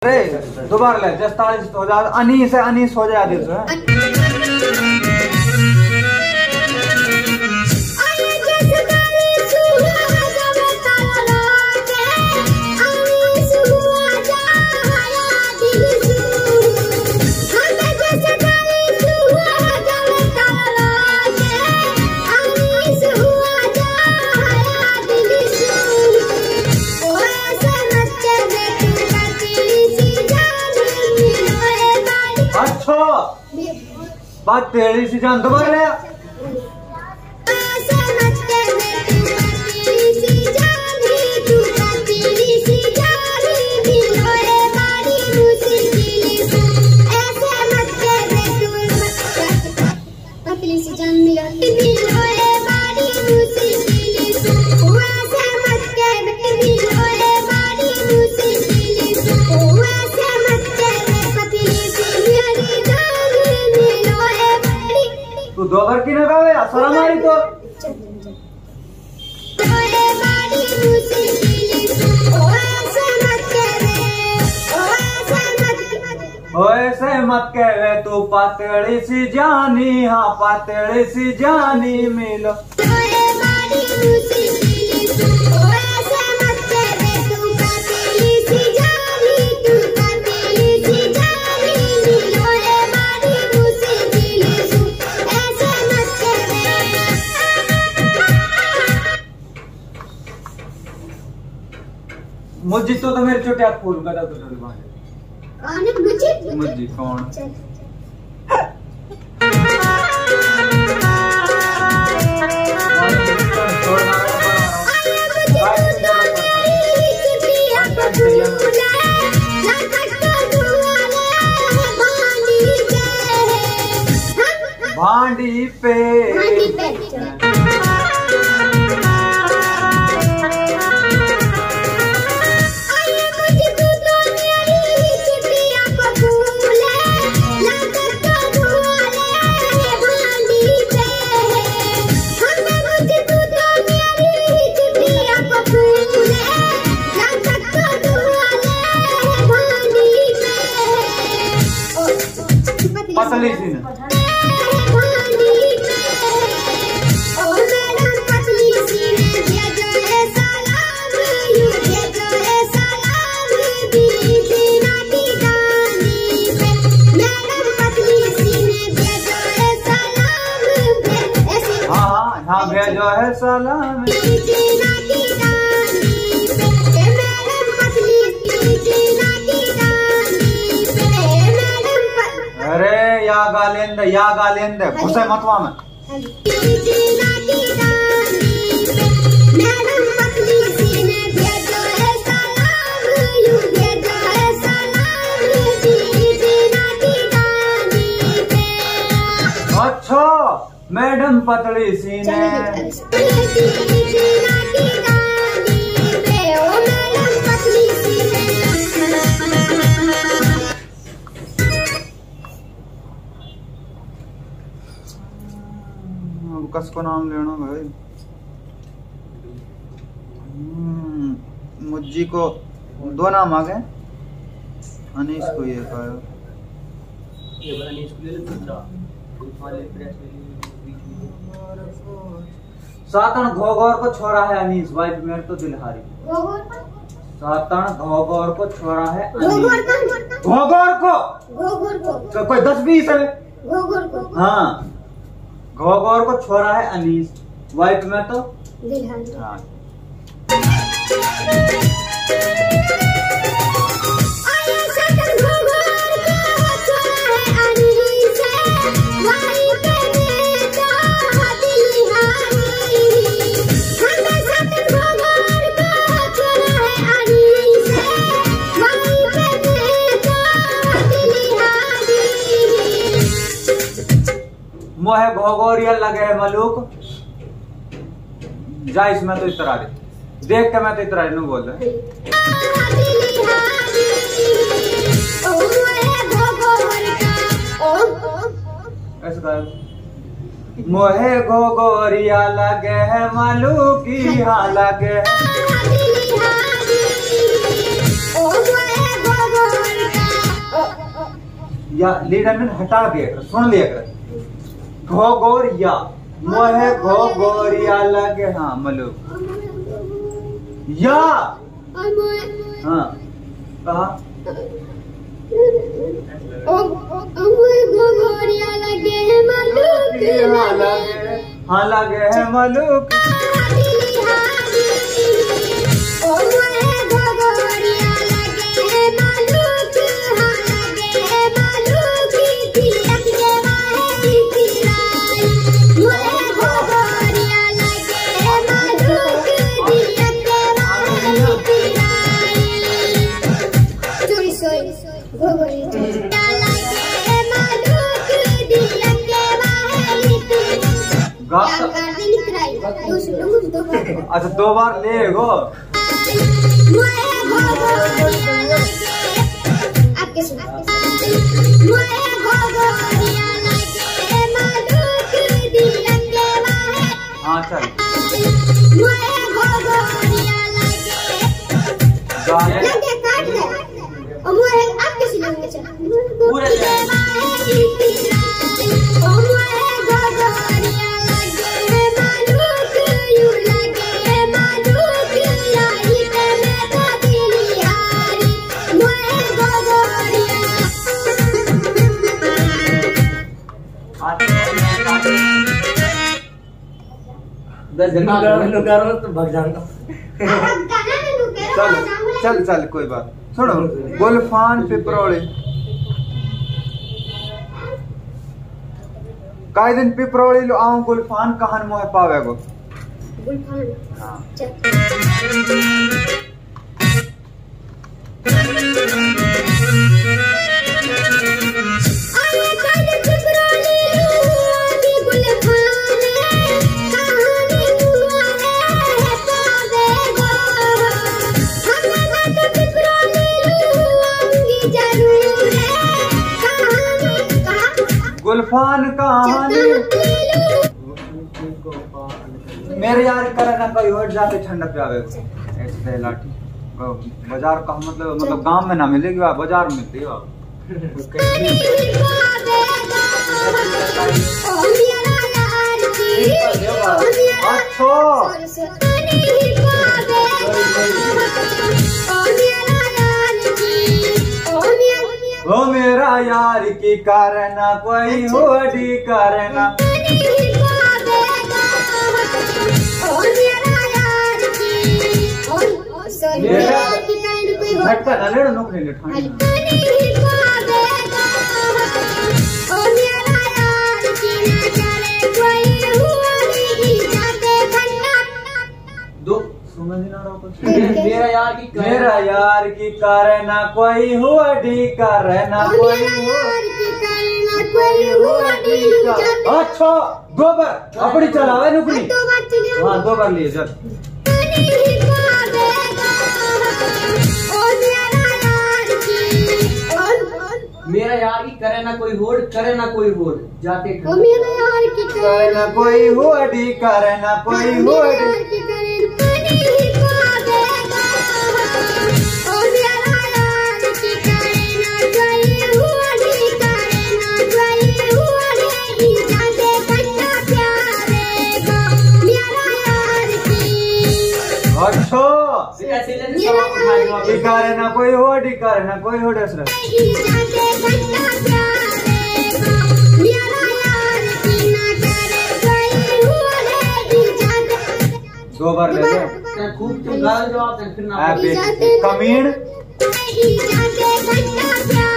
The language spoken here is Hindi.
दोबारा ले 44 हो जाए अनीस है, अनीस हो जाए आदेश है। बात तेरी सी जान दोबारा ले तू दो बार की ना गावे असरा मारी तो ऐसे मत कहवे तू पातड़ी सी जानी, हाँ पातड़ी सी जानी मिलो। मुझे तो मेरे छोटे हाथ फूल का तो मुझे कौन भांडी पे पतली सी ना हाँ भेजो है सलाम। अरे या गालेंद घुसे मतवा में। अच्छा मैडम पतली सी ने कसको नाम लेना भाई। मुझी को दो नाम आ गए, अनीस को ये कहा सातन घोगौर को छोरा है अनीस, वाइफ मेरे तो दिलहारी। सातन घोगौर को छोरा है घोगौर को तो कोई 10-20 है। हाँ घोगौर को छोरा है अनीस, वाइफ में तो दिलहारी। हाँ मोहे घोगोरिया लगे है मलूक जा इसमें तो इस तरह देख के मैं तो इतना नहीं बोल रहा। ऐसा मोहे घोगोरिया लगे है मलूकी हाँ लगे या लीडर में हटा दिया कर, सुन लिया कर। घो गोर या मोहे घो गोरिया लगे हाँ मलुक या हाँ कहा गोरिया लगे है मलुक हाँ लगे है मलुक अच्छा 2 बार ले गो हाँ चल तो भाग जाऊंगा। चल चल चल कोई बात सुनो। गुलफान पिपरोली काई दिन पिपरोली लो आऊं गुलफान कहान मोह पावे गो गुलफान हाँ गुलफान कहानी मेरे यार करे ना कोई और जाके ठंडा पे आवे ऐसे लाठी बाजार का मतलब गांव में ना मिलेगी बाजार में मिलती है अच्छा वो मेरा यार की करना कोई होड़ी करना झटका ना ले नौकरी ले मेरा यार की करना कोई होड़ी करना कोई अच्छा 2 बार अपनी चलावे नौकरी हाँ 2 बार लिए चल मेरा यार की करे ना कोई होड़ करे ना कोई होड़ जाते मेरा यार की करे ना कोई होड़ी करे ना कोई होड़ी अच्छा करे ना कोई होड़ी करे ना कोई होड़ी असर 2 बार ले लो खूब तुम गाल जवाब फिर ना कमीन